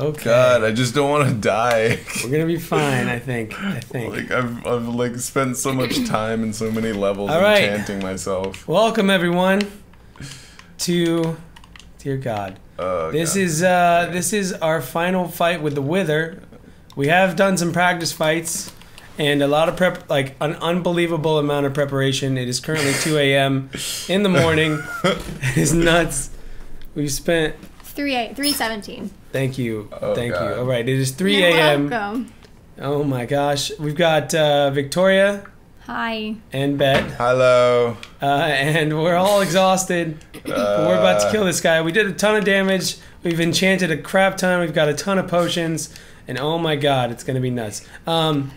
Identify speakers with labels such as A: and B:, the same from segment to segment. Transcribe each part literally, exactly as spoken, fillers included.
A: Okay.
B: God, I just don't want to die.
A: We're gonna be fine, I think. I think.
B: Like I've, I've like spent so much time and so many levels
A: All right.
B: enchanting myself.
A: Welcome everyone to, dear God.
B: Oh,
A: This
B: God.
A: is uh, this is our final fight with the Wither. We have done some practice fights and a lot of prep, like an unbelievable amount of preparation. It is currently two A M in the morning. It is nuts. We've spent.
C: three eight three seventeen.
A: Thank you,
B: Oh,
A: thank
B: God.
A: you. All right, it is three
C: You're
A: A M
C: welcome.
A: Oh my gosh, we've got uh, Victoria
C: Hi.
A: and Bet,
B: Hello.
A: uh, and we're all exhausted. But we're about to kill this guy. We did a ton of damage. We've enchanted a crap ton. We've got a ton of potions, and oh my god, it's gonna be nuts. Um,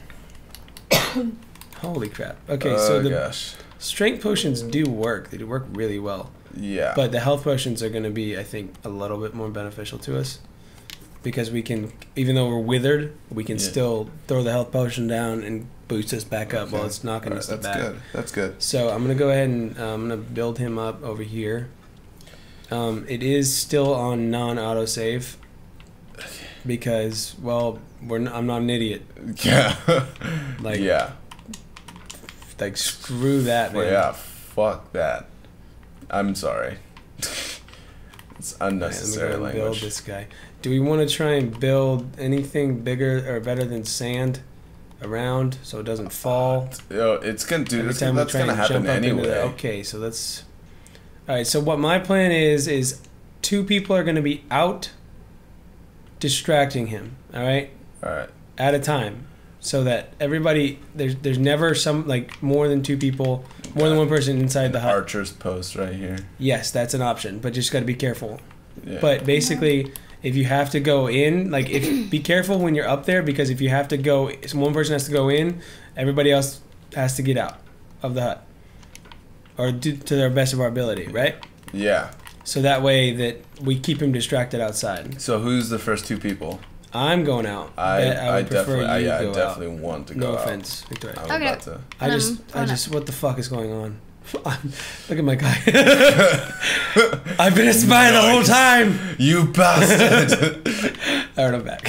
A: holy crap. Okay,
B: Oh,
A: so the
B: gosh.
A: strength potions do work. They do work really well.
B: Yeah.
A: But the health potions are gonna be, I think, a little bit more beneficial to us. Because we can, even though we're withered, we can
B: Yeah.
A: still throw the health potion down and boost us back up
B: Okay.
A: while it's knocking
B: All
A: us
B: right,
A: to
B: that's
A: back.
B: good. That's good.
A: So I'm gonna go ahead and uh, I'm gonna build him up over here. Um, it is still on non-autosave because, well, we're n- I'm not an idiot.
B: Yeah.
A: Like,
B: yeah.
A: like screw that, man.
B: Well, yeah. Fuck that. I'm sorry. It's
A: Alright,
B: unnecessary
A: let me go and build
B: language.
A: this guy. Do we want to try and build anything bigger or better than sand around so it doesn't fall?
B: Yo, it's gonna do.
A: Every
B: That's,
A: time we
B: that's
A: try
B: gonna
A: and
B: happen
A: jump up into
B: anyway.
A: the, okay, so that's all right. So what my plan is is two people are going to be out distracting him. All right,
B: All right.
A: at a time, so that everybody there's there's never some like more than two people, more than one person inside the hut.
B: Archer's post right here.
A: Yes, that's an option, but just got to be careful.
B: Yeah.
A: But basically, if you have to go in, like, if be careful when you're up there because if you have to go, if one person has to go in, everybody else has to get out of the hut, or do to their best of our ability, right?
B: Yeah.
A: So that way that we keep him distracted outside.
B: So who's the first two people?
A: I'm going out.
B: I
A: Bet I
B: I,
A: would prefer
B: definitely I,
A: you
B: yeah, I
A: go
B: definitely
A: out.
B: want to go
A: No
B: out.
A: offense, Victoria.
B: I'm
C: Okay.
B: about to.
A: I just,
C: Um,
A: I
C: oh, no.
A: just, what the fuck is going on? Look at my guy. I've been a spy the whole
B: Nice.
A: time.
B: You bastard!
A: All right, I'm back.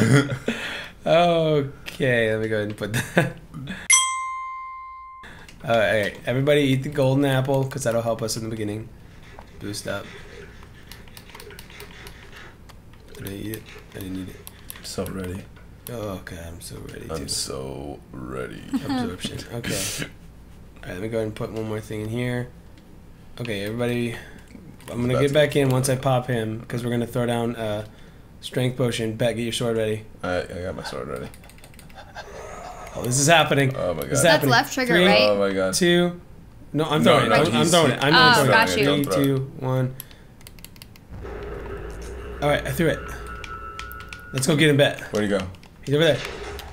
A: Okay, let me go ahead and put that. All right, everybody eat the golden apple because that'll help us in the beginning. Boost up. Did I eat it? I didn't eat it.
B: So ready.
A: Oh god, I'm so ready.
B: I'm
A: to
B: so ready.
A: absorption. Okay. All right, let me go ahead and put one more thing in here. Okay, everybody. I'm gonna
B: About
A: get
B: to-
A: back in once I pop him because we're gonna throw down uh, strength potion. Bet, get your sword ready.
B: I, I got my sword ready.
A: Oh, this is happening.
B: Oh my
A: This is
B: god.
A: happening.
C: left trigger,
A: Three,
C: right?
B: Oh my god.
A: Two. No, I'm
B: No,
A: throwing
B: no,
A: it. I'm, I'm
B: he's-
A: throwing it. I'm
C: Oh,
A: throwing
C: got
A: it.
C: you.
A: Three,
B: Don't throw
A: two, one. All right, I threw it. Let's go get him, Bet.
B: Where'd he go?
A: He's over there.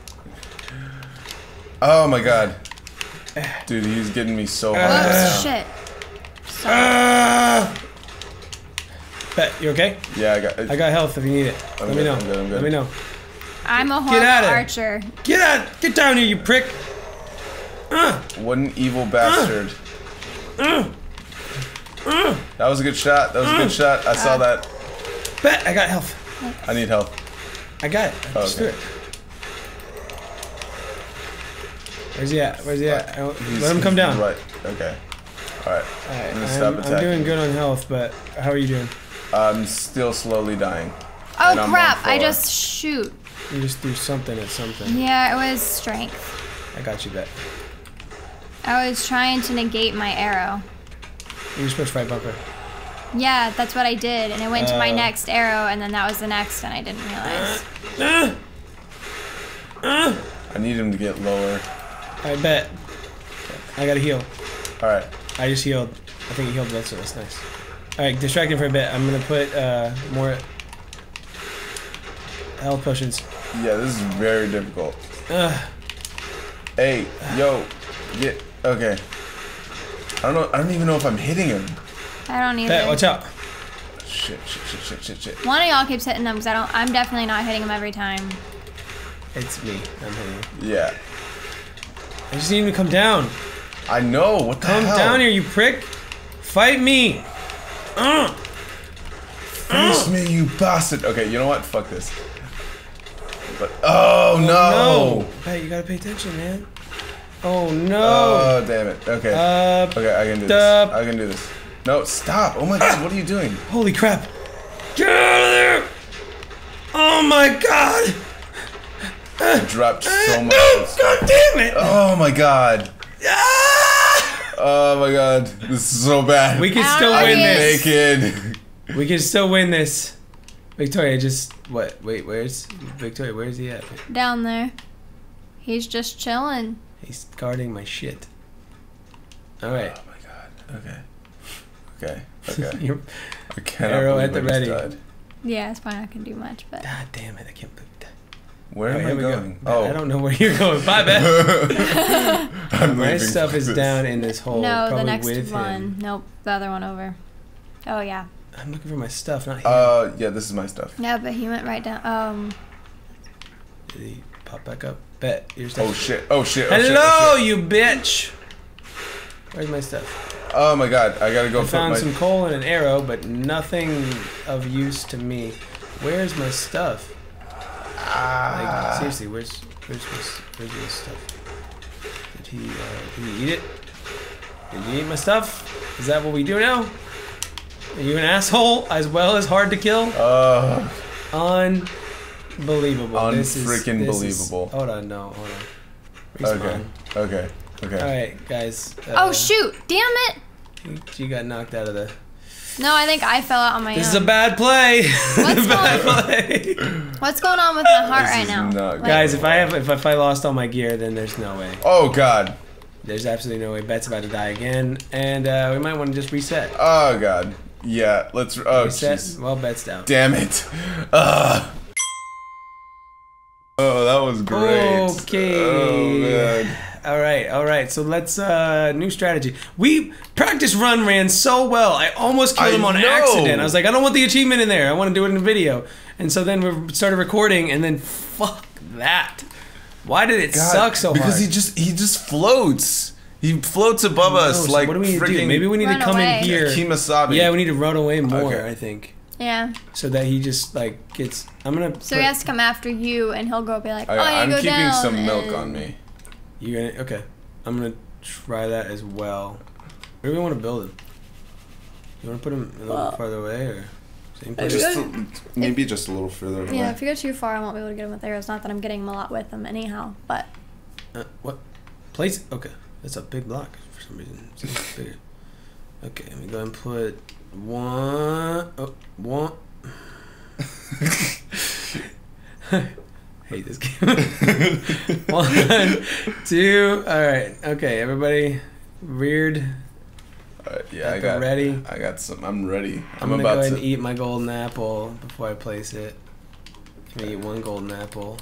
B: Oh my god. Dude, he's getting me so hard
A: Uh,
B: right now.
C: Oops, shit. Sorry.
A: Ah! Bet, you okay?
B: Yeah, I got.
A: I got health if you need it.
B: I'm
A: Let me
B: good,
A: know.
B: I'm good, I'm good.
A: Let me know.
C: I'm a
A: Get
C: horrible
A: out of here.
C: archer.
A: Get out! Get down here, you prick! Uh,
B: What an evil bastard.
A: uh, uh.
B: That was a good shot. That was a good shot. I saw that.
A: Bet, I got health.
B: I need help.
A: I got it. I
B: Oh,
A: just
B: okay.
A: threw it. Where's he at? Where's he at? I don't-
B: He's-
A: Let him come
B: he's
A: down.
B: Right. Okay. Alright.
A: Alright,
B: I'm gonna
A: I'm,
B: stop
A: I'm
B: attacking.
A: doing good on health, but how are you doing?
B: I'm still slowly dying.
C: Oh
B: And I'm on
C: crap! I
B: four.
C: just shoot.
A: You just threw something at something.
C: Yeah, it was strength.
A: I got you, Bet.
C: I was trying to negate my arrow.
A: You just push right bumper.
C: Yeah, that's what I did, and it went to my
A: Uh.
C: next arrow, and then that was the next, and I didn't realize.
A: Ah! Ah!
B: I need him to get lower.
A: I bet. I gotta heal.
B: Alright.
A: I just healed. I think he healed both of us. Nice. Alright, distract him for a bit. I'm gonna put uh, more health potions.
B: Yeah, this is very difficult.
A: Ugh.
B: Hey, yo, get okay. I don't know. I don't even know if I'm hitting him.
C: I don't either.
A: Bet, watch out.
B: Shit, shit, shit, shit, shit, shit.
C: One of y'all keeps hitting them because I don't. I'm definitely not hitting them every time.
A: It's me. I'm hitting you.
B: Yeah,
A: I just need him to come down.
B: I know. What the
A: Come
B: hell?
A: down here, you prick. Fight me. Uh.
B: Finish me, you bastard. Okay, you know what? Fuck this. But oh, no.
A: No. Hey, you gotta pay attention, man. Oh no.
B: Oh damn it. Okay.
A: Up.
B: Okay, I can do this.
A: Up.
B: I can do this. No, stop. Oh my god, what are you doing?
A: Holy crap. Get out of there. Oh my god.
B: I dropped so much.
A: No, god damn it.
B: Oh my god.
A: Ah!
B: Oh my god. This is so bad.
A: We can
C: Out
A: still
C: of
A: win
C: here.
A: this.
B: Naked.
A: We can still win this. Victoria, just what? Wait, where's Victoria? Where's he at?
C: Down there. He's just chilling.
A: He's guarding my shit. All right.
B: Oh my god. Okay. Okay. Okay.
A: Your
B: I cannot
A: arrow
B: believe
A: at the
B: I just
A: ready.
B: died.
C: Yeah, it's fine. I can do much, but
A: God damn it! I can't believe that.
B: Where
A: All right,
B: am
A: here
B: I
A: we
B: going?
A: go.
B: Oh.
A: I don't know where you're going. Bye, Beth.
B: I'm
A: My
B: leaving
A: stuff is
B: this.
A: down in this hole.
C: no, the
A: probably
C: next
A: with
C: one.
A: him.
C: Nope, the other one over. Oh yeah.
A: I'm looking for my stuff, not him.
B: Uh, yeah, this is my stuff.
C: Yeah, but he went right down. Um.
A: Did he pop back up? Bet your stuff.
B: Oh shit. Oh shit. Oh, shit,
A: Hello,
B: oh, shit.
A: you bitch. Where's my stuff?
B: Oh my god. I gotta go
A: I
B: put
A: found
B: my.
A: some coal and an arrow, but nothing of use to me. Where's my stuff?
B: Ah.
A: Like, seriously, where's where's my, where's my stuff? Did he uh, did he eat it? Did he eat my stuff? Is that what we do now? Are you an asshole as well as hard to kill?
B: Uh,
A: Unbelievable. This is
B: Unfreaking
A: this is-
B: believable.
A: Hold on, no, hold on.
B: okay.
A: Respawn.
B: Okay. Okay.
A: All right, guys. Uh,
C: Oh shoot! Damn it!
A: You, you got knocked out of the.
C: No, I think I fell out on my
A: This
C: own.
A: is a bad play.
C: What's
A: bad
C: going-
A: play.
C: What's going on with my heart
B: This
C: right
B: is
C: now?
B: not
C: Like,
A: Guys, if I have if, if I lost all my gear, then there's no way.
B: Oh god.
A: There's absolutely no way. Bet's about to die again, and uh, we might want to just reset.
B: Oh god. Yeah. Let's. Oh
A: reset.
B: jeez.
A: Well, Bet's down.
B: Damn it. Ugh. Oh, that was great.
A: Okay.
B: Oh man.
A: All right, all right. So let's uh new strategy. We practice run ran so well. I almost killed
B: I
A: him on
B: know.
A: accident. I was like, I don't want the achievement in there. I want to do it in a video. And so then we started recording, and then fuck that. Why did it
B: God,
A: suck so
B: because
A: hard?
B: he just he just floats. He floats above
A: No,
B: us
A: so
B: like
A: what do we need to do?
B: freaking
A: Maybe we need
C: Run
A: to come
C: away.
A: in here.
B: Kimasabi.
A: Yeah, we need to run away more.
B: Okay.
A: I think.
C: Yeah.
A: So that he just like gets. I'm gonna.
C: So
A: put-
C: he has to come after you, and he'll go be like,
B: I,
C: "Oh, you
B: I'm
C: go
B: keeping
C: down."
B: some milk
C: and-
B: on me.
A: You're gonna okay. I'm gonna try that as well. Where do we want to build him? You want to put him a little
C: Well,
A: farther away or same
C: I
A: place?
C: just-
B: Just a- maybe just a little further away.
C: Yeah, if you go too far, I won't be able to get him with arrows. Not that I'm getting him a lot with them anyhow, but
A: Uh, what? Place? Okay, that's a big block for some reason. It's bigger. Okay, let me go and put one. Oh, one. Hate this game. One, two. All right. Okay, everybody, reared.
B: Uh, yeah,
A: Got
B: I
A: the
B: got
A: ready.
B: I got some. I'm ready.
A: I'm,
B: I'm,
A: gonna
B: about
A: go ahead
B: to.
A: and eat my golden apple before I place it. I'm gonna eat one golden apple.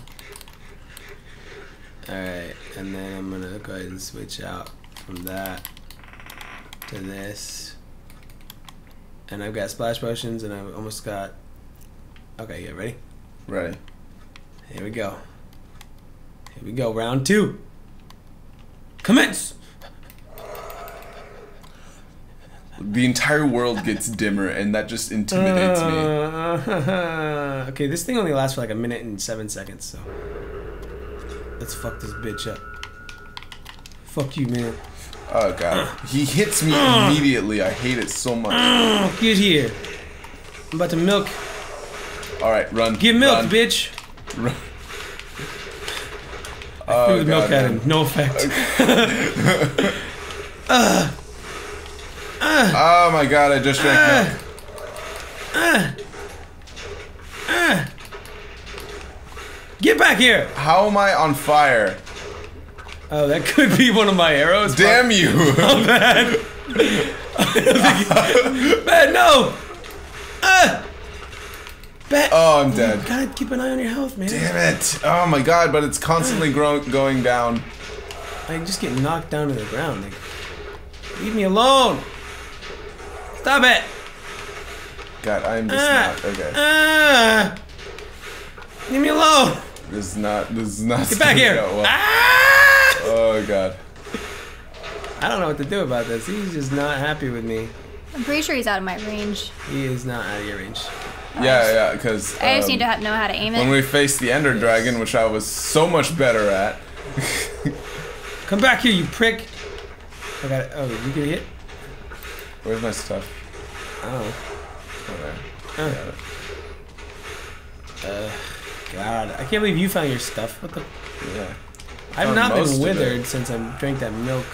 A: Alright, and then I'm gonna go ahead and switch out from that to this. And I've got splash potions and I've almost got. Okay, yeah, ready?
B: Ready.
A: Here we go. Here we go, round two. Commence!
B: The entire world gets dimmer, and that just intimidates me.
A: Uh, okay, this thing only lasts for like a minute and seven seconds, so let's fuck this bitch up. Fuck you, man.
B: Oh god, he hits me immediately. I hate it so much.
A: Get here. I'm about to milk.
B: All right, run.
A: Give milk,
B: run,
A: bitch.
B: Run.
A: I
B: Oh
A: threw the milk
B: god.
A: at him.
B: man.
A: No effect.
B: Oh my god, I just drank milk.
A: Get back here.
B: How am I on fire?
A: Oh, that could be one of my arrows.
B: Damn you!
A: Oh, bad. Bad, no. Ah. Bad.
B: Oh, I'm dead.
A: You gotta keep an eye on your health, man.
B: Damn it! Oh my god, but it's constantly grow going down.
A: I just get knocked down to the ground. Like, leave me alone. Stop it.
B: God, I'm just
A: Ah.
B: not okay.
A: Ah. Leave me alone.
B: This is not. This is not.
A: Get back here.
B: starting out well.
A: Ah.
B: Oh god.
A: I don't know what to do about this. He's just not happy with me.
C: I'm pretty sure he's out of my range.
A: He is not out of your range.
B: Yeah, yeah, because
C: I just
B: um,
C: need to ha- know how to aim
B: when
C: it.
B: we faced the Ender Dragon, which I was so much better at.
A: Come back here, you prick. I got it. Oh, you get hit?
B: Where's my stuff?
A: Oh.
B: Oh, there.
A: Oh.
B: Got it.
A: Uh, God, I can't believe you found your stuff. What the?
B: Yeah.
A: I've
B: Found
A: not
B: most
A: been
B: of
A: withered
B: it.
A: since I drank that milk.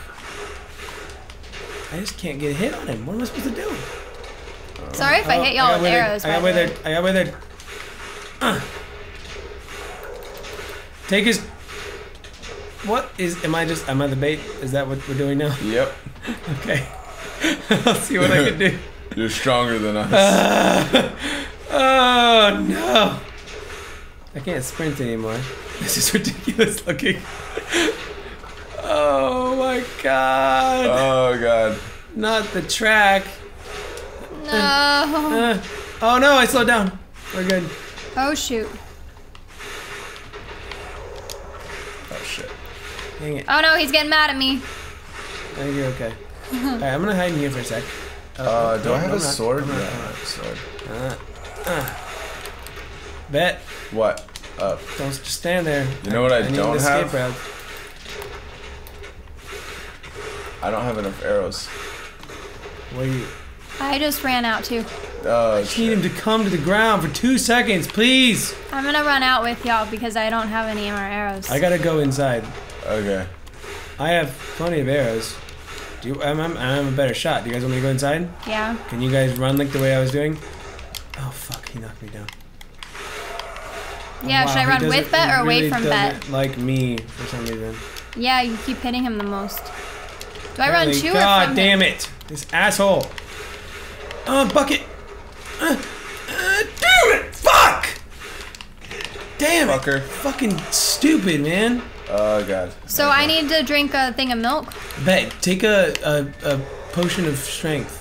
A: I just can't get a hit on him. What am I supposed to do?
C: Sorry if I
A: Oh,
C: hit y'all
A: got
C: with
A: withered.
C: arrows.
A: I got
C: by the way.
A: withered. I got withered. Uh. Take his. What is? Am I just? Am I the bait? Is that what we're doing now?
B: Yep.
A: Okay. I'll see what I can do.
B: You're stronger than us.
A: Uh, oh no! I can't sprint anymore. This is ridiculous looking. Oh my god!
B: Oh god.
A: Not the track.
C: No.
A: Uh, oh no! I slowed down. We're good.
C: Oh shoot.
B: Oh shit.
A: Dang it.
C: Oh no, he's getting mad at me.
A: I think you're okay. Alright, I'm gonna hide in here for a sec. Oh,
B: Uh,
A: no,
B: do
A: no,
B: I have
A: no,
B: a
A: I'm not.
B: sword?
A: I'm
B: Yeah,
A: not.
B: I have a sword.
A: Uh, uh. Bet.
B: What? Uh,
A: Don't just stand there.
B: You know what I
A: need
B: don't
A: an escape
B: have?
A: route.
B: I don't have enough arrows.
A: What do you?
C: I just ran out too.
B: Oh,
A: I just need him
B: shit.
A: to come to the ground for two seconds, please.
C: I'm gonna run out with y'all because I don't have any more arrows.
A: I gotta go inside.
B: Okay.
A: I have plenty of arrows. Do you, I'm, I'm, I'm a better shot. Do you guys want me to go inside?
C: Yeah.
A: Can you guys run like the way I was doing? Oh fuck, he knocked me down.
C: Yeah,
A: Wow,
C: should I
A: he
C: run
A: doesn't-
C: with Bet
A: he
C: or away
A: really
C: from
A: doesn't
C: Bet?
A: like me for some reason.
C: Yeah, you keep hitting him the most. Do I run
A: Apparently-
C: to or
A: God
C: from
A: damn
C: him?
A: it! This asshole! Oh, bucket! Uh, uh, damn it! Fuck! Damn it!
B: Fucker.
A: Fucking stupid, man.
B: Oh god.
C: So I need to drink a thing of milk?
A: Bet, take a, a, a potion of strength.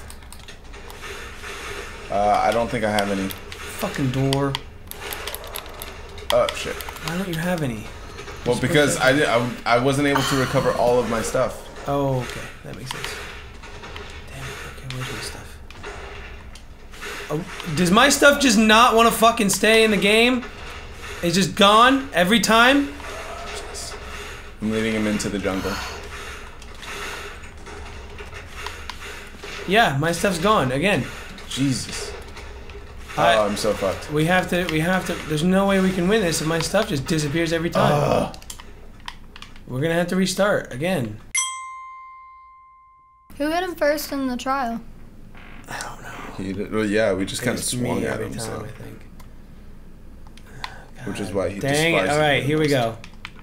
B: Uh, I don't think I have any.
A: Fucking door.
B: Oh shit.
A: Why don't you have any?
B: Well, because I, did, I I wasn't able to recover all of my stuff.
A: Oh, okay. That makes sense. Damn it. Okay, where's my stuff? Oh, does my stuff just not want to fucking stay in the game? It's just gone every time?
B: I'm leading him into the jungle.
A: Yeah, my stuff's gone again.
B: Jesus.
A: I-
B: oh, I'm so fucked.
A: We have to, we have to, there's no way we can win this if my stuff just disappears every time.
B: Ugh.
A: We're gonna have to restart again.
C: Who hit him first in the trial?
A: I don't know.
B: He did, well, yeah, we just kind of
A: It's
B: swung
A: me
B: at
A: every
B: him,
A: time,
B: so.
A: I think.
B: Which is
A: God
B: why he
A: Dang it,
B: despises
A: alright,
B: me
A: here we
B: most.
A: go.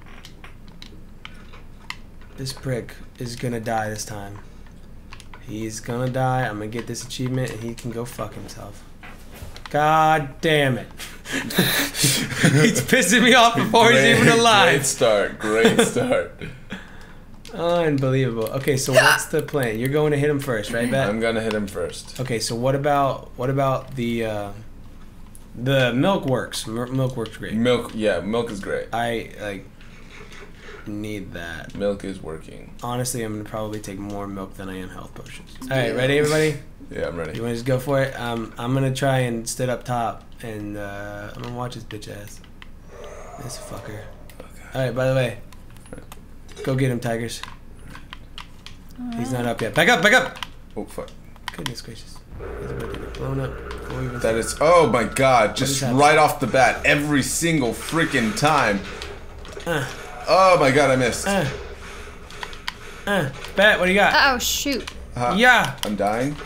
A: This prick is gonna die this time. He's gonna die, I'm gonna get this achievement, and he can go fuck himself. God damn it. He's pissing me off before he's even
B: Great
A: alive.
B: start, great start.
A: Unbelievable. Okay, so what's the plan? You're going to hit him first, right, Bet?
B: I'm gonna hit him first.
A: Okay, so what about what about the uh, the milk works? M- milk works great.
B: Milk, yeah, milk is great.
A: I like need that.
B: Milk is working.
A: Honestly, I'm gonna probably take more milk than I am health potions. All right, ready, everybody?
B: Yeah, I'm ready.
A: You want to just go for it? Um, I'm gonna try and sit up top, and uh, I'm gonna watch his bitch ass. This fucker. All right. By the way, go get him, Tigers. He's not up yet. Back up! Back up!
B: Oh fuck.
A: Goodness gracious. He's about to get blown up. before we even
B: That is. Oh my god!
A: is
B: Just
A: happening?
B: right off the bat, every single freaking time.
A: Uh,
B: Oh my god! I missed.
A: uh, uh. Bet, what do you got?
C: Uh oh, shoot.
B: Uh,
A: Yeah!
B: I'm dying.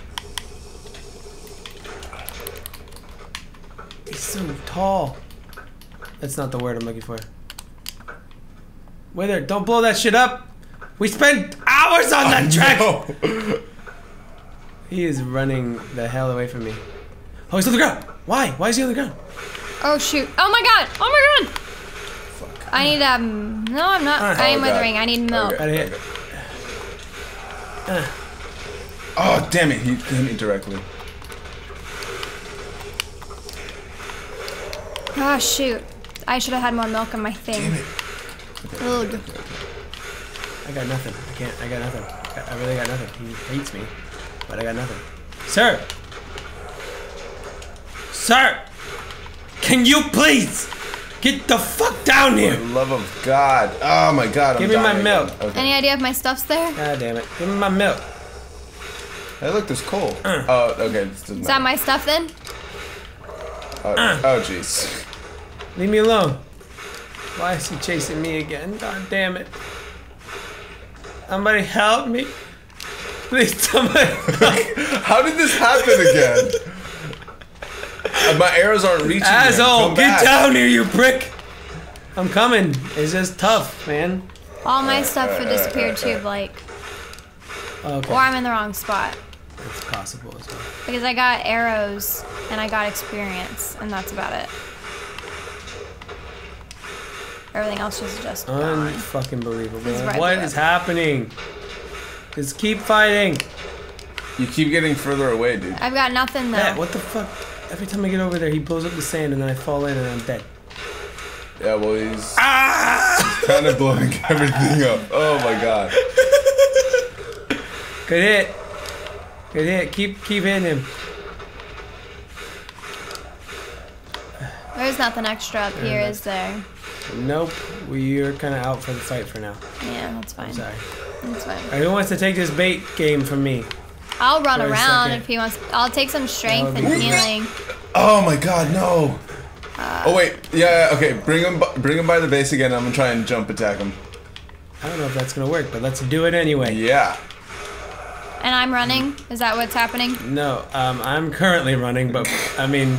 A: He's so tall. That's not the word I'm looking for. Wither, don't blow that shit up! We spent hours on that track!
B: No.
A: He is running the hell away from me. Oh, he's on the ground! Why? Why is he on the ground?
C: Oh shoot. Oh my god. Oh my god.
B: Fuck.
C: I need um. No, I'm not.
A: Uh,
C: I am
B: Oh, God.
C: withering. I need milk.
B: Okay,
A: Gotta hit.
B: okay.
A: Uh,
B: Oh damn it! He hit me directly.
C: Oh shoot. I should have had more milk on my thing.
B: Damn it.
C: Ugh.
A: I got nothing. I can't. I got nothing. I, got, I really got nothing. He hates me, but I got nothing. Sir! Sir! Can you please get the fuck down
B: For
A: here?
B: the love of God. Oh my God. I'm
A: Give me my
B: dying
A: milk.
B: again. Okay.
C: Any idea if my stuff's there?
A: God damn it. Give me my milk.
B: Hey, look, there's coal.
A: Uh.
B: Oh, okay. This doesn't
C: Is that
B: matter.
C: my stuff then?
B: Oh,
A: Uh.
B: oh, jeez.
A: Leave me alone. Why is he chasing me again? God damn it. Somebody help me. Please, somebody.
B: How did this happen again? Uh, My arrows aren't reaching. him.
A: Asshole,
B: Come
A: get
B: back.
A: down here, you prick. I'm coming. It's just tough, man.
C: All my stuff would disappear too, Blake.
A: Okay.
C: Or I'm in the wrong spot.
A: It's possible as well.
C: Because I got arrows and I got experience, and that's about it. Everything else is just gone.
A: Unfucking believable.
C: He's right
A: What
C: there.
A: is happening? Just keep fighting.
B: You keep getting further away, dude.
C: I've got nothing though.
A: Matt, what the fuck? Every time I get over there, he blows up the sand and then I fall in and I'm dead.
B: Yeah, well, he's
A: Ah!
B: kind of blowing everything up. Oh my God.
A: Good hit. Good hit. Keep keep hitting him.
C: There's nothing extra up here, is there?
A: Nope. We're kind of out for the fight for now.
C: Yeah, that's fine.
A: Sorry.
C: That's fine.
A: Alright, who wants to take this bait game from me?
C: I'll run
A: For a
C: around
A: second.
C: if he wants. I'll take some strength
A: That
C: and
A: would be-
C: healing.
B: Oh my God, no. oh wait, yeah, yeah, okay. Bring him, bu- bring him by the base again. I'm gonna try and jump attack him.
A: I don't know if that's gonna work, but let's do it anyway.
B: Yeah.
C: And I'm running. Is that what's happening?
A: No, um, I'm currently running, but I mean,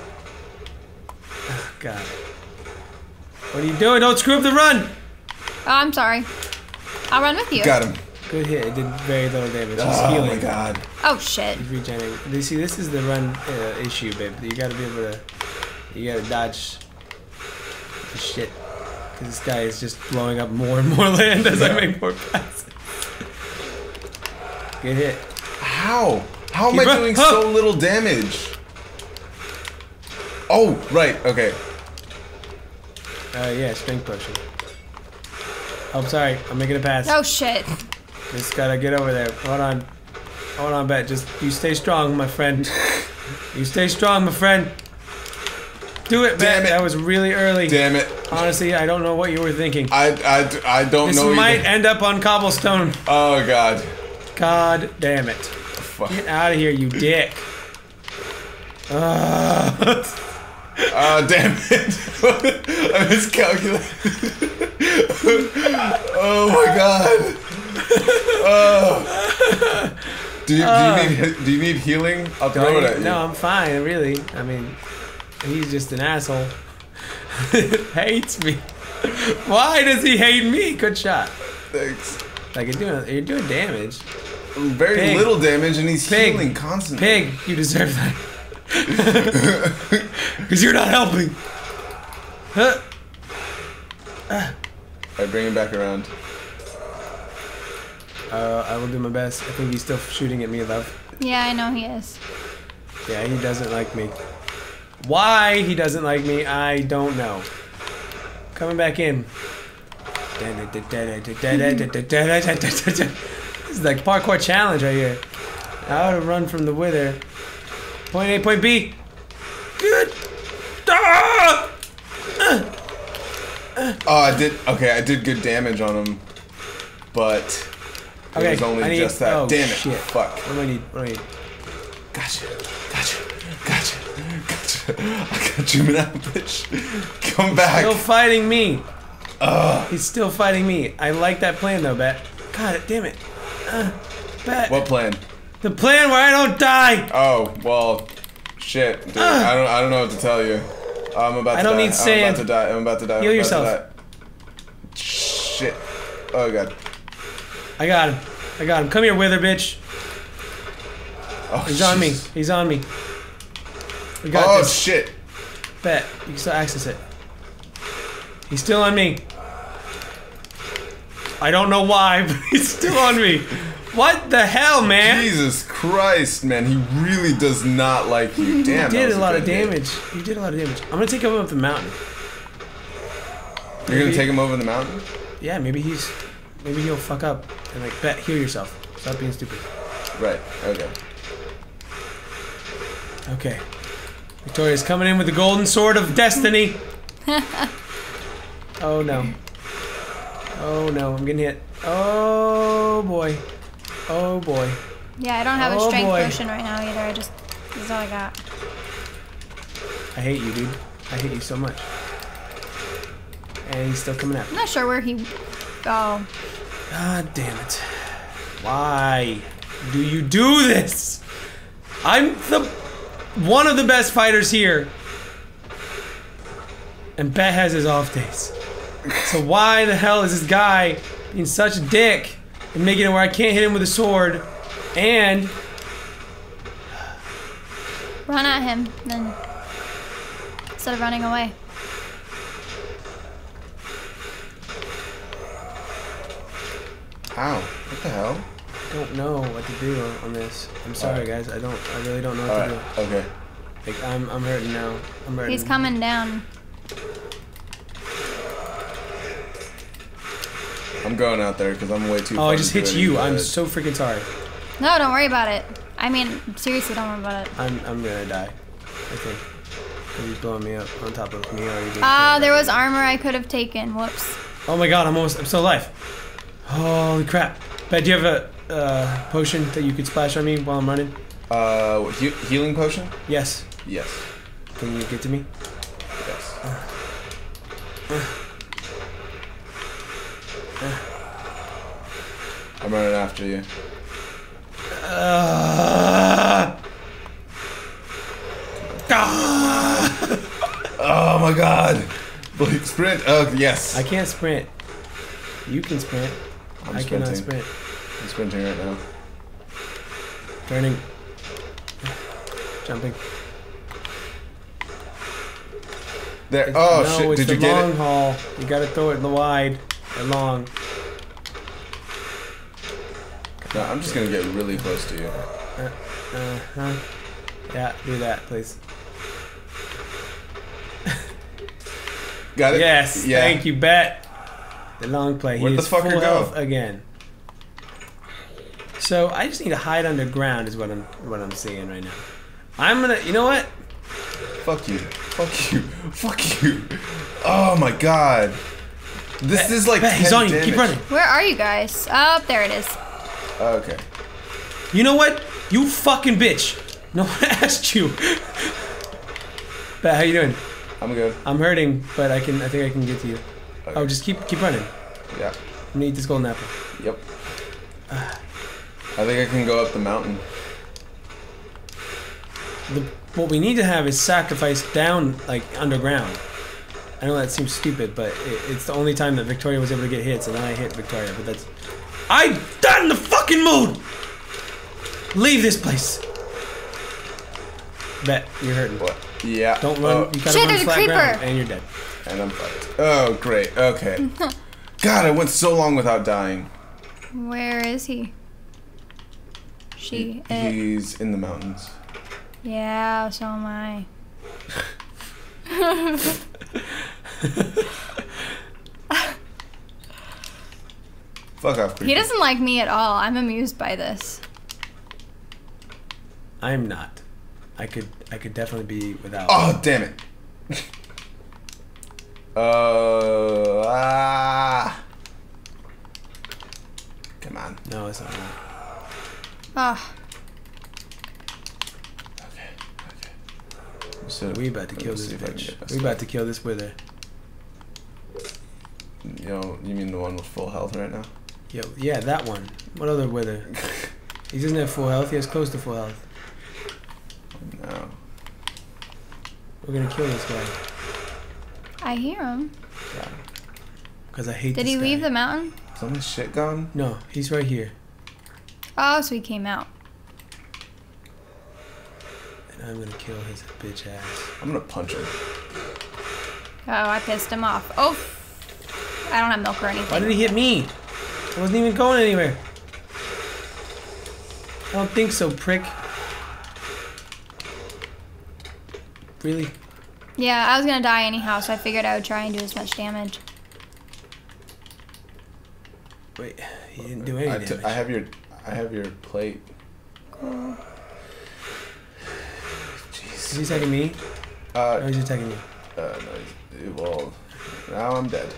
A: oh, God, what are you doing? Don't screw up the run.
C: Oh, I'm sorry. I'll run with you.
B: Got him.
A: Good hit. It did very little damage. He's
B: Oh
A: healing.
B: my God.
C: Oh shit.
A: He's regenerating. You see, this is the run uh, issue, babe. You gotta be able to, you gotta dodge the shit. Cause this guy is just blowing up more and more land as I make more passes. Good hit.
B: How? How am
A: Keep
B: I
A: run-
B: doing
A: huh.
B: so little damage? Oh, right. Okay.
A: Uh, yeah, strength potion. Oh, sorry. I'm making a pass.
C: Oh shit.
A: Just gotta get over there. Hold on. Hold on, Bet. Just, you stay strong, my friend. You stay strong, my friend. Do it, Bet.
B: Damn it.
A: That was really early.
B: Damn it.
A: Honestly, I don't know what you were thinking.
B: I, I, I don't
A: This
B: know.
A: might
B: either.
A: end up on cobblestone.
B: Oh God.
A: God damn it.
B: Fuck.
A: Get out of here, you dick. Uh,
B: Ah, damn it. I miscalculated. Oh my God. Oh. Do you, do you need do you need healing? I'll
A: do
B: throw it
A: I-
B: at you.
A: no, I'm fine, really. I mean, he's just an asshole. Hates me. Why does he hate me? Good shot.
B: Thanks.
A: Like, you're doing, you're doing damage.
B: Very
A: Pig.
B: little damage, and he's
A: Pig.
B: healing constantly.
A: Pig, you deserve that. Because you're not helping. Huh?
B: Alright, bring him back around.
A: Uh, I will do my best. I think he's still shooting at me, love.
C: Yeah, I know he is.
A: Yeah, he doesn't like me. Why he doesn't like me, I don't know. Coming back in. This is like parkour challenge right here. How to run from the wither. Point A, point B. Good. Ah!
B: Oh, I did. Okay, I did good damage on him, but it
A: Okay,
B: was only
A: I need-
B: just that.
A: oh,
B: Damn it!
A: shit.
B: Fuck.
A: What do I need? What do I need?
B: Gotcha. Gotcha. Gotcha. Gotcha. I got you now, bitch. Come back.
A: Still fighting me.
B: Ugh.
A: He's still fighting me. I like that plan though, Bet. God damn it. Uh, Bet.
B: What plan?
A: The plan where I don't die.
B: Oh well, shit, dude. I don't. I don't know what to tell you. I'm about to
A: I don't
B: die.
A: need sand.
B: I'm about to die. I'm about to die.
A: Heal
B: I'm about to
A: yourself.
B: die. Shit. Oh God.
A: I got him. I got him. Come here, wither bitch.
B: Oh,
A: He's on me.
B: Jesus.
A: He's on me. We got
B: Oh
A: this.
B: shit.
A: Bet. You can still access it. He's still on me. I don't know why, but he's still on me. What the hell, man?
B: Jesus Christ, man. He really does not like you. Damn.
A: He
B: that
A: did
B: was
A: a lot of
B: good hit.
A: damage. He did a lot of damage. I'm gonna take him up the mountain.
B: You're gonna
A: Maybe-
B: take him over the mountain?
A: Yeah, maybe he's, maybe he'll fuck up and like bet heal yourself. Stop being stupid.
B: Right. Okay.
A: Okay. Victoria's coming in with the golden sword of destiny. Oh no. Oh no, I'm getting hit. Oh boy. Oh boy.
C: Yeah, I don't have
A: Oh,
C: a strength
A: boy.
C: potion right now either. I just, this is all I got.
A: I hate you, dude. I hate you so much. And he's still coming after
C: I'm
A: me.
C: not sure where he, oh.
A: God damn it. Why do you do this? I'm the one of the best fighters here. And Bet has his off days. So why the hell is this guy being such a dick and making it where I can't hit him with a sword and
C: Run at him, then, instead of running away.
B: Ow. What the hell?
A: don't know what to do on this. I'm sorry,
B: Alright.
A: guys. I don't. I really don't know what
B: Alright,
A: to
B: okay.
A: do. Like I'm. I'm hurting now. I'm hurting.
C: He's coming down.
B: I'm going out there because I'm way too
A: Oh,
B: far
A: I
B: to
A: just
B: do
A: hit
B: any
A: you. I'm
B: good.
A: so freaking sorry.
C: No, don't worry about it. I mean, seriously, don't worry about it.
A: I'm. I'm gonna die. I think. 'Cause he's blowing me up on top of me already. being
C: Ah,
A: killed.
C: there was armor I could have taken. Whoops.
A: Oh my god! I'm almost. I'm still alive. Holy crap! Bet, do you have a uh, potion that you could splash on me while I'm running?
B: Uh, what, he healing potion?
A: Yes.
B: Yes.
A: Can you get to me?
B: Yes. I'm running after you.
A: Uh,
B: Oh my god! Blake, sprint! Oh, yes!
A: I can't sprint. You can sprint.
B: I'm
A: I cannot
B: sprinting.
A: sprint.
B: I'm sprinting right now.
A: Turning. Jumping.
B: There. Oh
A: no,
B: shit!
A: it's
B: Did
A: the
B: you get
A: long
B: it?
A: haul. You gotta throw it in the wide or long.
B: No, I'm just gonna get really close to you.
A: Uh, uh huh. Yeah, do that, please.
B: Got it?
A: Yes,
B: Yeah.
A: thank you, Bet. The long play.
B: Where'd
A: he
B: the
A: is
B: fucker
A: full
B: go?
A: health again. So I just need to hide underground, is what I'm what I'm seeing right now. I'm gonna. You know what?
B: Fuck you. Fuck you. Fuck you. Oh my god. This
A: Bet,
B: is like
A: Bet, he's
B: ten
A: on you. Keep
B: damage.
A: running.
C: Where are you guys? Oh, there it is.
B: Okay.
A: You know what? You fucking bitch. No one asked you. Bet, how you doing?
B: I'm good.
A: I'm hurting, but I can. I think I can get to you.
B: Okay.
A: Oh, just keep keep running.
B: Yeah.
A: I'm gonna eat this golden apple.
B: Yep. I think I can go up the mountain.
A: The, what we need to have is sacrifice down, like, underground. I know that seems stupid, but it, it's the only time that Victoria was able to get hits, and then I hit Victoria, but that's... I'm not in the fucking mood! Leave this place! Bet, you're hurting.
B: What? Yeah.
A: Don't run,
B: Oh,
A: you gotta
C: Shit,
A: run
C: there's a
A: flat
C: creeper!
A: ground, and you're dead.
B: and I'm fucked. Oh, great. Okay. God, I went so long without dying.
C: Where is he? She. It.
B: He's in the mountains.
C: Yeah, so am I.
B: Fuck off, creeper.
C: He doesn't like me at all. I'm amused by this.
A: I'm not. I could, I could definitely be without.
B: Oh, damn it. Uh, ah. Come on.
A: No, it's not right.
C: Oh,
B: Okay. Okay. So
A: We about to
B: let
A: kill
B: me
A: this
B: see if I can
A: bitch.
B: get my
A: We
B: stuff.
A: about to kill this wither.
B: You know, you mean the one with full health right now?
A: Yo, yeah, that one. What other wither? He doesn't have full health. He has close to full health.
B: No.
A: We're gonna kill this guy.
C: I hear him.
B: Yeah.
A: Cause I hate
C: Did
A: this
C: he
A: guy.
C: leave the mountain?
B: Is all my shit gone?
A: No, he's right here.
C: Oh, so he came out.
A: And I'm gonna kill his bitch ass.
B: I'm gonna punch him.
C: Oh, I pissed him off. Oh, I don't have milk or anything.
A: Why did he hit me? I wasn't even going anywhere. I don't think so, prick. Really?
C: Yeah, I was gonna die anyhow, so I figured I would try and do as much damage.
A: Wait, he didn't do any
B: I, t-
A: damage.
B: I have your, I have your plate.
C: Cool.
A: Is he attacking me?
B: Uh,
A: Or he's attacking you?
B: uh, no, he's, well, now I'm dead.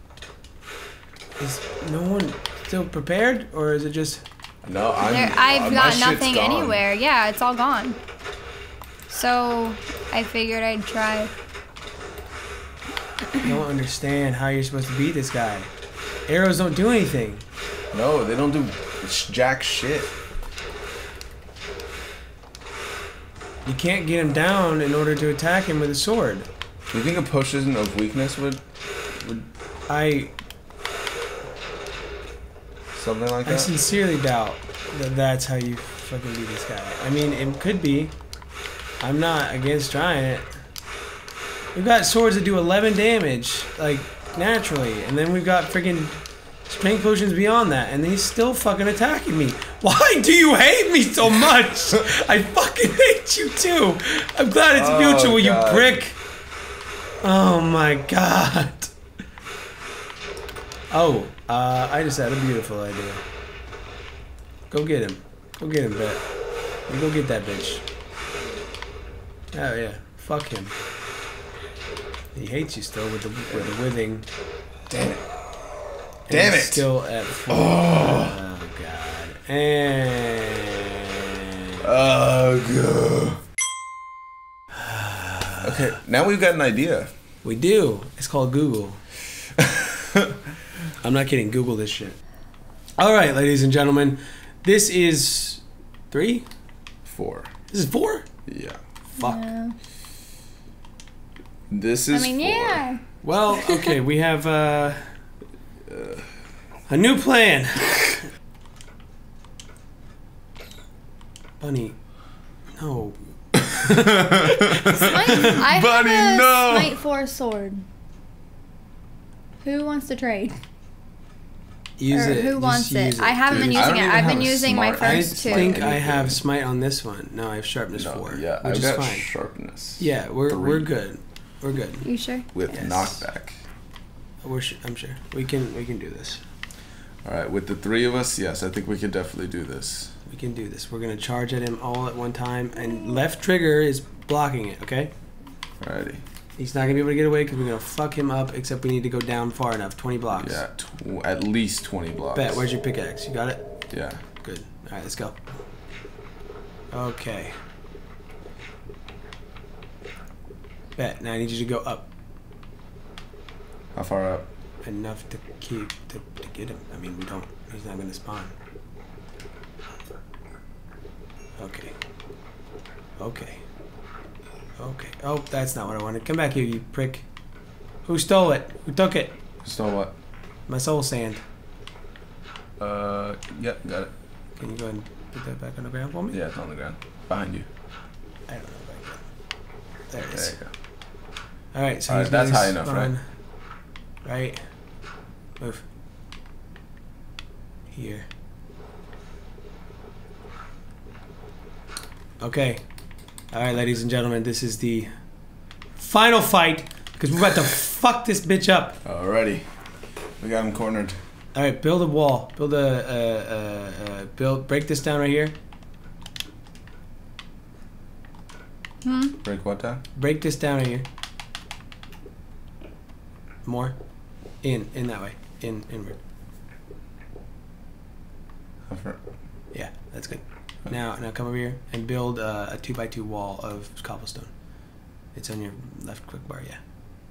A: Is no one still prepared, or is it just?
B: No, I'm.
C: There, I've
B: uh, my
C: got
B: shit's
C: nothing
B: gone.
C: anywhere. Yeah, it's all gone. So I figured I'd try.
A: I don't understand how you're supposed to beat this guy. Arrows don't do anything.
B: No, they don't do jack shit.
A: You can't get him down in order to attack him with a sword.
B: Do you think a potion of weakness would, would
A: I
B: something like
A: I
B: that?
A: sincerely doubt that that's how you fucking beat this guy. I mean, it could be. I'm not against trying it. We've got swords that do eleven damage, like, naturally. And then we've got freaking strength potions beyond that. And he's still fucking attacking me. Why do you hate me so much? I fucking hate you too. I'm glad it's
B: Oh,
A: mutual, you
B: God.
A: prick. Oh my god. Oh, uh, I just had a beautiful idea. Go get him. Go get him, Bet. You go get that bitch. Oh yeah, fuck him. He hates you still with the with the withing.
B: Damn it.
A: And
B: Damn
A: he's
B: it.
A: Still at full. Oh. oh god. And
B: Ugh. Okay, now we've got an idea.
A: we do. It's called Google. I'm not kidding. Google this shit. All right, ladies and gentlemen, this is three.
B: Four.
A: This is four.
B: Yeah.
A: Fuck.
C: Yeah.
B: This
C: I
B: is
C: mean,
B: four.
C: yeah.
A: Well, okay, we have uh, a new plan. Bunny, no.
D: Smite, I
B: Buddy,
D: have a
B: no.
D: Smite four sword. Who wants to trade?
A: Use
C: Or
A: it.
C: who
A: just
C: wants
A: use
C: it? I haven't been
B: Dude, I
C: using
B: don't
C: it.
B: even
C: I've been
B: have a
C: using my
B: smart-
A: I
C: first two.
A: think I
B: anything.
A: have smite on this one. No, I have sharpness
B: No,
A: four.
B: yeah,
A: which
B: I've
A: is
B: got
A: fine.
B: sharpness.
A: Yeah, we're
B: Three.
A: we're good. We're good.
C: You sure?
B: With
A: Yes.
B: knockback.
A: We're sh- I'm sure we can we can do this.
B: All right, with the three of us, yes, I think we could definitely do this.
A: We can do this. We're gonna charge at him all at one time, and left trigger is blocking it. Okay.
B: Alrighty.
A: He's not gonna be able to get away because we're gonna fuck him up. Except we need to go down far enough, twenty blocks.
B: Yeah, tw- at least twenty blocks.
A: Bet. Where's your pickaxe? You got it.
B: Yeah.
A: Good. All right, let's go. Okay. Bet. Now I need you to go up
B: How far up?
A: enough to keep to, to get him. I mean, we don't. He's not gonna spawn. Okay. Okay. Okay. Oh, that's not what I wanted. Come back here, you prick. Who stole it? Who took it?
B: So what?
A: My soul sand.
B: Uh, yep, got it.
A: Can you go ahead and put that back on the ground for me?
B: Yeah, it's on the ground. Behind you.
A: I don't know if I can. There it
B: There
A: is.
B: you go.
A: All right, so
B: All right,
A: he's
B: that's
A: gonna
B: high enough, right?
A: spawn Right. Move. Here. Okay. All right, ladies and gentlemen, this is the final fight because we're about to fuck this bitch up.
B: Alrighty. We got him cornered.
A: All right, build a wall. Build a uh, uh, uh, build. Break this down right here.
C: Hmm?
B: Break what down?
A: Break this down right here. More. In, in that way. In, inward.
B: How far?
A: Yeah, that's good. Now, now come over here and build uh, a two by two wall of cobblestone. It's on your left quick bar, yeah.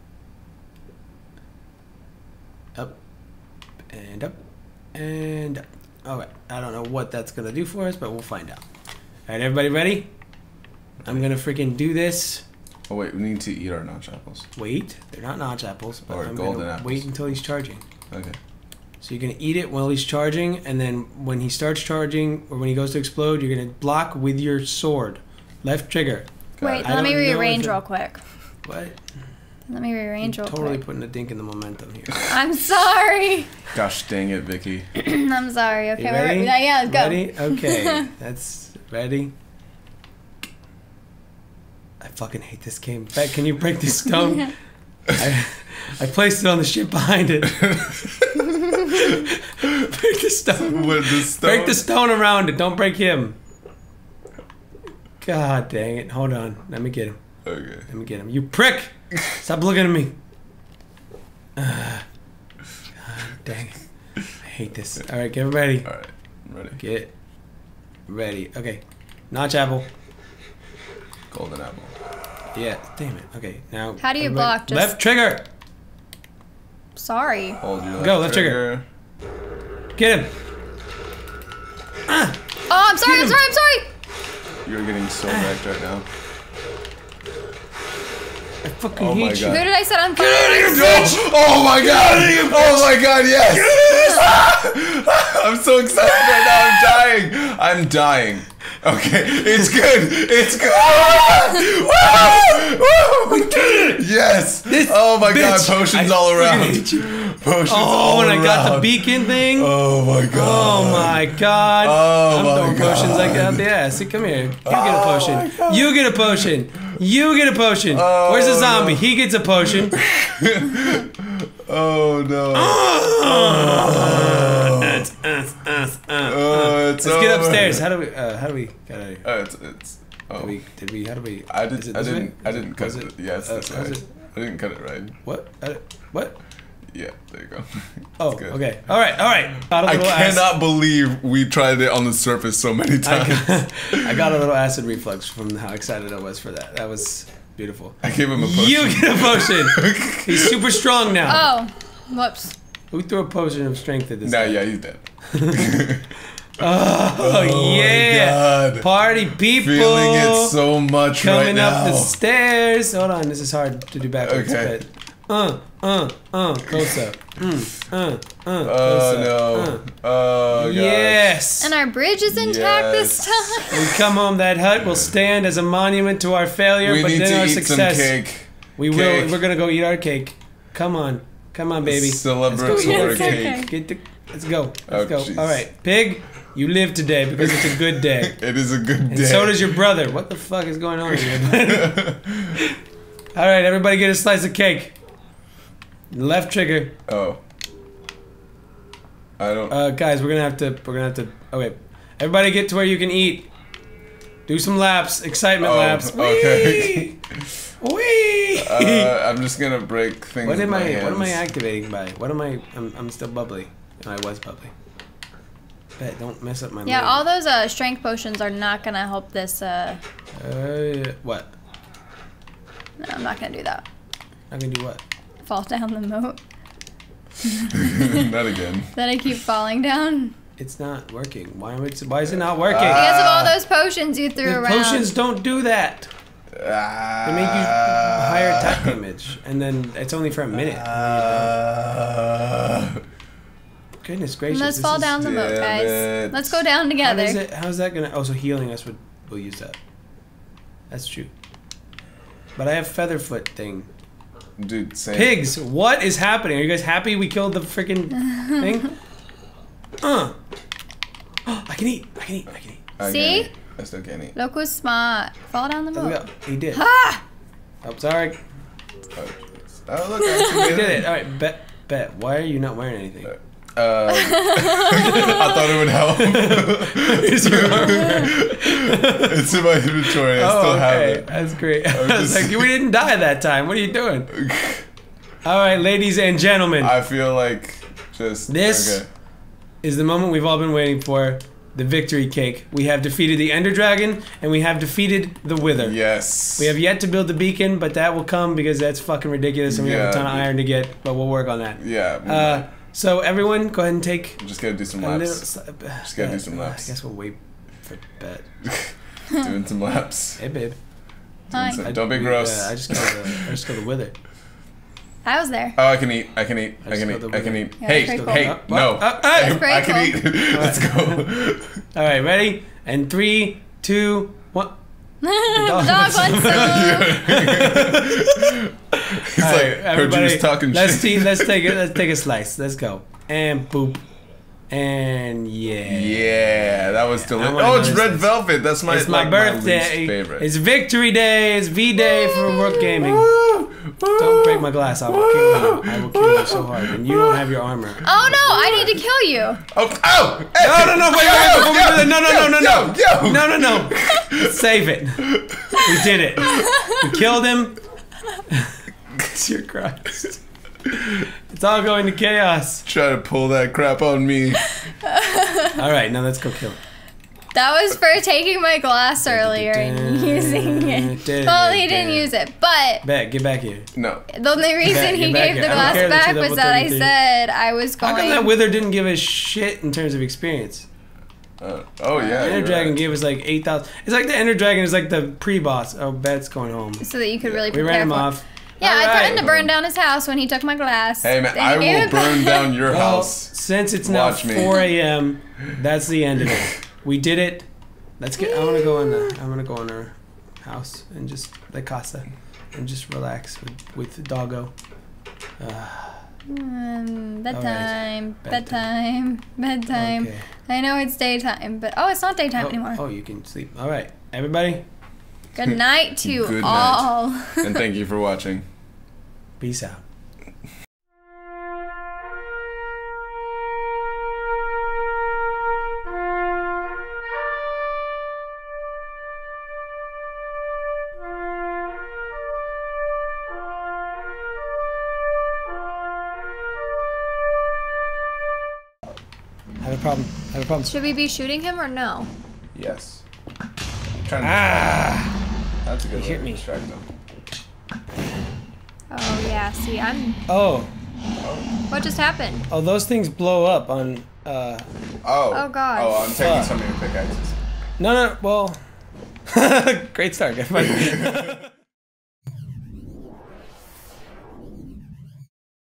A: Up and up and up. All right. I don't know what that's gonna do for us, but we'll find out. All right, everybody ready? I'm gonna freaking do this.
B: Oh wait, we need to eat our notch apples.
A: Wait, they're not notch apples, but
B: Or
A: I'm
B: golden
A: gonna
B: apples.
A: wait until he's charging.
B: Okay.
A: So you're gonna eat it while he's charging, and then when he starts charging, or when he goes to explode, you're gonna block with your sword. Left trigger.
B: Got
C: Wait,
B: it.
A: I
C: let me
A: don't know
C: rearrange
A: if it-
C: real quick.
A: What?
C: Let me rearrange
A: You're
C: real
A: totally
C: quick.
A: putting a dink in the momentum here.
C: I'm sorry.
B: Gosh dang it, Vicky.
C: I'm sorry. Okay,
A: You
C: we're
A: ready?
C: yeah, yeah, let's go.
A: Ready? Okay. That's ready. I fucking hate this game. Bet, can you break this stone? I, I placed it on the shit behind it. Break the stone.
B: With the stone.
A: Break the stone around it. Don't break him. God dang it. Hold on. Let me get him.
B: Okay.
A: Let me get him. You prick! Stop looking at me. Uh, God dang it. I hate this. All right, get ready.
B: All right, I'm ready.
A: Get ready. Okay. Notch apple.
B: Golden apple.
A: Yeah, damn it. Okay, now.
C: How do you
A: everybody-
C: block? Just-
A: Left trigger.
C: Sorry.
B: Hold your left
A: Go, left
B: trigger.
A: Get him. Ah!
C: Oh, I'm sorry.
A: Get
C: I'm
A: him.
C: sorry. I'm sorry.
B: You're getting so wrecked right now.
A: I fucking
B: Oh my
A: hate you.
B: God.
C: Who did I set on fire?
B: Oh, oh my god! Oh my god, yes! I'm so excited right now, I'm dying! I'm dying. Okay, it's good! It's good! We did it! Yes!
A: This
B: Oh my god,
A: bitch.
B: potions
A: I
B: all around.
A: fucking hate you.
B: Potions
A: Oh,
B: all
A: when
B: around.
A: I got the beacon thing.
B: Oh my god.
A: Oh my god.
B: Oh
A: I'm
B: my
A: throwing potions
B: God.
A: like that. Yeah, see, come here. You get a
B: Oh
A: potion.
B: my God.
A: You get a potion. You get a potion.
B: Oh,
A: Where's the zombie?
B: no.
A: He gets a potion.
B: Oh no.
A: Uh, Us, us, us, uh, uh.
B: Oh, it's
A: Let's get
B: over.
A: upstairs. How do we? Uh, how do we get out of here?
B: Oh, it's, it's, oh.
A: Did we? Did we? How do we?
B: I
A: is
B: did.
A: it
B: I
A: this way?
B: didn't. I didn't cut
A: Was
B: it.
A: it?
B: Yes,
A: Uh,
B: that's
A: how's
B: right.
A: it?
B: I didn't cut it right.
A: What? I, what?
B: Yeah, there you go.
A: Oh,
B: It's good.
A: okay. All right. All right. Got a
B: I
A: little acid-
B: cannot believe we tried it on the surface so many
A: I
B: times.
A: got, I got a little acid reflux from how excited I was for that. That was beautiful.
B: I gave him a potion.
A: You get a potion. He's super strong now.
C: Oh, whoops.
A: Who threw a potion of strength at this?
B: Nah,
A: guy?
B: yeah, he's dead.
A: Oh,
B: Oh
A: yeah.
B: my God.
A: Party people.
B: Feeling it so much right
A: coming
B: now.
A: up the stairs. Hold on, this is hard to do backwards.
B: Okay.
A: But uh, uh, uh, close up. Mm, uh, uh, close
B: Oh
A: up.
B: no.
A: Uh.
B: Oh gosh.
A: Yes.
C: And our bridge is intact this
B: Yes.
C: time.
A: We come home. That hut will stand as a monument to our failure,
B: We
A: but
B: need
A: then
B: to
A: our
B: eat
A: success.
B: some cake.
A: We will.
B: Cake.
A: We're gonna go eat our cake. Come on, come on, baby. Let's go eat
B: Celebratory
A: our
C: Yes,
A: cake.
C: okay.
B: cake.
A: Get the. Let's go. Let's
B: Oh,
A: go.
B: jeez.
A: All right, pig. You live today because it's a good day.
B: It is a good
A: And
B: day.
A: so does your brother. What the fuck is going on here? All right, everybody get a slice of cake. Left trigger.
B: Oh. I don't.
A: Uh, guys, we're gonna have to. We're gonna have to. Okay, everybody get to where you can eat. Do some laps. Excitement
B: Oh,
A: laps.
B: okay.
A: Whee! Whee!
B: uh, I'm just gonna break things.
A: what
B: with
A: am
B: my
A: I?
B: hands.
A: What am I activating by? What am I? I'm, I'm still bubbly. No, I was bubbly. Bet, don't mess up my.
C: Yeah,
A: leg.
C: all those uh, strength potions are not gonna help this. Uh,
A: Uh, what?
C: no, I'm not gonna do that.
A: I can do what?
C: Fall down the moat.
B: Not again.
C: Then I keep falling down.
A: It's not working. Why am I? Why is it not working?
B: Ah.
C: Because of all those potions you threw
A: the
C: around.
A: potions don't do that.
B: Ah.
A: They make you higher attack damage, and then it's only for a minute.
B: Ah.
A: Goodness gracious!
C: Let's
A: this
C: fall
A: is-
C: down the moat,
B: Damn
C: guys.
B: it.
C: Let's go down
A: How
C: together.
A: does it? How's that gonna? Oh, so healing us would we'll use that. That's true. But I have featherfoot thing.
B: Dude, same.
A: Pigs, what is happening? Are you guys happy we killed the freaking thing? Uh. I can eat. I can eat. I can eat.
B: I
C: See?
B: can't eat. I still can't eat.
C: Look who's smart. Fall down the
A: There we
C: moat.
A: go. He did.
C: Ha!
A: Oh, sorry.
B: Oh, jeez. Oh, look, I actually
A: He did it. All right, bet. Bet. Why are you not wearing anything?
B: Uh, I thought it would help.
A: Is your armor?
B: It's in my inventory. I
A: Oh,
B: still have
A: okay.
B: it.
A: That's great. I
B: I'm
A: was
B: just-
A: like, we didn't die that time. What are you doing? All right, ladies and gentlemen,
B: I feel like just
A: This-
B: Okay.
A: is the moment we've all been waiting for. The victory cake. We have defeated the Ender Dragon, and we have defeated the Wither.
B: Yes.
A: We have yet to build the beacon, but that will come because that's fucking ridiculous, and we have a
B: Yeah.
A: ton of iron to get. But we'll work on that.
B: Yeah.
A: Uh, so everyone, go ahead and take
B: just gotta do some
A: a little.
B: laps.
A: Just
B: gotta do some laps.
A: I guess we'll wait for bet.
B: Doing some laps.
A: Hey, babe.
C: Hi.
B: So
A: I-
B: don't be
A: we-
B: gross.
A: Uh, I just killed the. I just killed the Wither.
C: I was there.
B: Oh, I can eat. I can eat.
A: I
B: I
A: just
B: can
A: got
B: eat.
A: the
B: I can
A: winner.
B: eat.
C: Yeah,
B: Hey,
C: that's
B: hey,
C: pretty
A: cool.
B: no.
A: Uh, uh, uh,
B: I,
C: That's pretty
B: I can
C: cool.
B: eat. Let's go.
A: All right, ready? And three, two, one.
C: The
A: dog
C: dog
A: wants
C: wants some.
B: He's
A: All
B: like,
A: right,
B: heard you was talking
A: let's
B: shit.
A: see, let's take it. Let's take a slice. Let's go. And boop. And yeah.
B: Yeah, that was delicious.
A: wanna
B: Oh, it's
A: notice
B: red
A: this.
B: velvet. That's my
A: It's my
B: like,
A: birthday.
B: My least favorite.
A: It's victory day. It's V day for Work Gaming. Don't break my glass. I will kill you. I will kill you so hard. And you don't have your armor.
C: Oh no! I need to kill you.
B: Oh, oh! Hey,
A: No, no, no, wait, wait, wait, before we do that, no, no, no, no, no.
B: Yo, yo,
A: No, no, no. Save it. We did it. We killed him. Dear Christ. It's all going to chaos.
B: Try to pull that crap on me.
A: All right, now let's go kill him.
C: That was for taking my glass earlier and using it. Well, he didn't use it, but
A: Back, get back here.
B: No.
C: the only reason
A: back,
C: he
A: get back
C: gave
A: here.
C: the
A: I don't
C: glass
A: care that
C: back
A: you're
C: was
A: level
C: that I
A: thirty-three.
C: said I was going.
A: How come that Wither didn't give a shit in terms of experience?
B: Uh, oh yeah.
A: Ender
B: you're
A: Dragon
B: right.
A: gave us like eight thousand. It's like the Ender Dragon is like the pre-boss. Oh, Bet's going home.
C: so that you could really
A: We
C: prepare
A: ran him
C: for it.
A: off.
C: Yeah,
A: All
C: I
A: right.
C: threatened to burn down his house when he took my glass.
B: Hey man,
C: Then he
B: I
C: gave
B: will
C: it back.
B: burn down your
A: Well,
B: house.
A: since it's now
B: Watch me.
A: four a.m., that's the end of it. We did it. Let's get. I want to go in the. I want to go in our house and just like Casa, and just relax with with Doggo. Uh,
C: Um, bedtime,
A: All right.
C: bedtime, bedtime.
A: okay.
C: I know it's daytime, but oh, it's not daytime
A: Oh,
C: anymore.
A: oh, you can sleep. All right, everybody.
C: Good night to
B: Good night.
C: all.
B: And thank you for watching.
A: Peace out. I have a problem. I have a problem.
C: Should we be shooting him or no?
B: Yes. Trying to
A: Ah!
B: That's a good
A: hit
B: way to
A: me.
B: distract them.
C: Oh yeah. See, I'm.
A: Oh,
C: What just happened?
A: oh, those things blow up on. Uh,
B: Oh.
C: Oh, God.
B: Oh, I'm taking
A: Fuck.
B: some of your pickaxes.
A: no, no. Well, great start, guys.